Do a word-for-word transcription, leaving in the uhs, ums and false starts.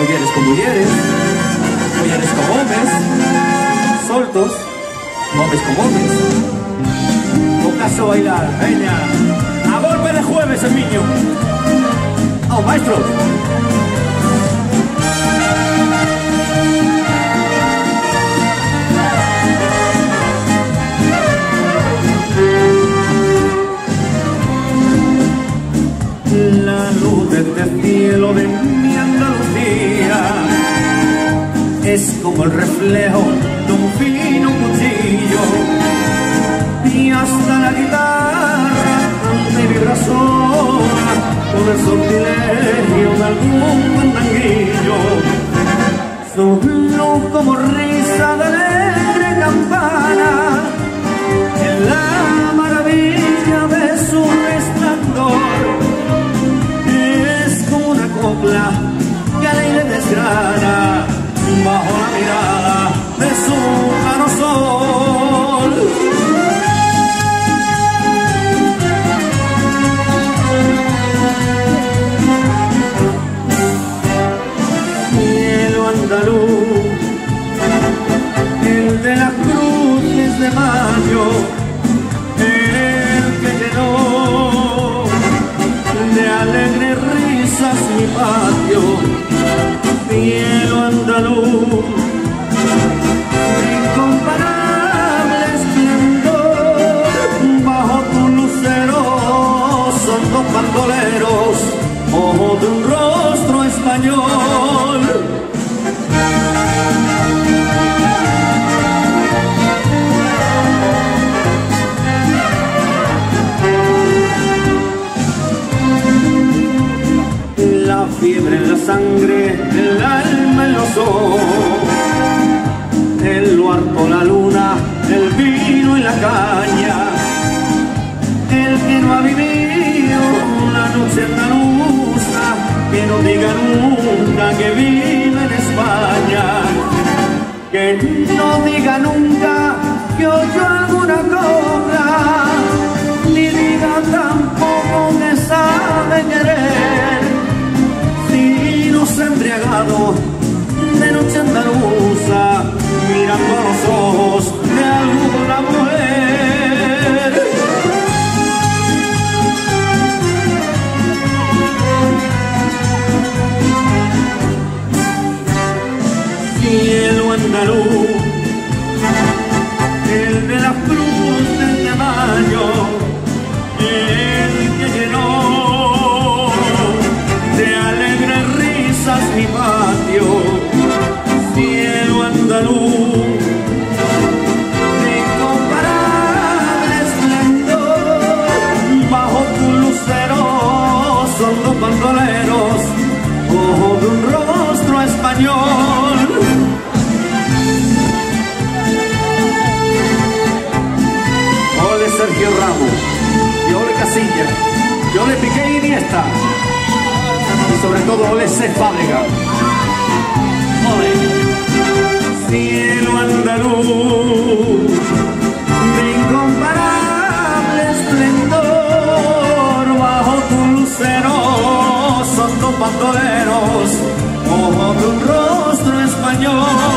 mulleres con mulleres, mulleres con homes, soltos, homes con homes. O caso bailar, veña, a golpe de jueves el niño. ¡Oh, maestro! La luz de este cielo de mi Andalucía es como el reflejo de un fino cuchillo, y hasta la guitarra me vibra sola con el sortilegio de algún fandanguillo. Su luz como risa de alegre campana en la maravilla de su resplandor. Copla que al aire desgrana bajo la mirada de su claro sol. Cielo andaluz, el de las cruces de mayo, el que llenó de alegre risas mi patio. Cielo andaluz, incomparable esplendor, bajo tu lucero son dos bandoleros, ojo de un rostro español. La fiebre en la sangre, el alma en los ojos, el huerto, la luna, el vino y la caña. El que no ha vivido una noche andaluza, que no diga nunca que vive en España. Que no diga nunca que oyó alguna cobra, ni diga tampoco que sabe querer. Embriagado de noche andaluza, mirando a los ojos de alguna mujer. Cielo andaluz, el de las cruces de mayo, el que llenó de alegre mi patio. Cielo andaluz, de incomparable esplendor, bajo tu lucero son dos bandoleros, ojo de un rostro español. Ole Sergio Ramos, y ole Casilla, y ole Piqué y Iniesta, y sobre todo ole Cesc Fábregas. Ole. Cielo andaluz, de incomparable esplendor, bajo tu lucero son dos bandoleros, ojo de un rostro español.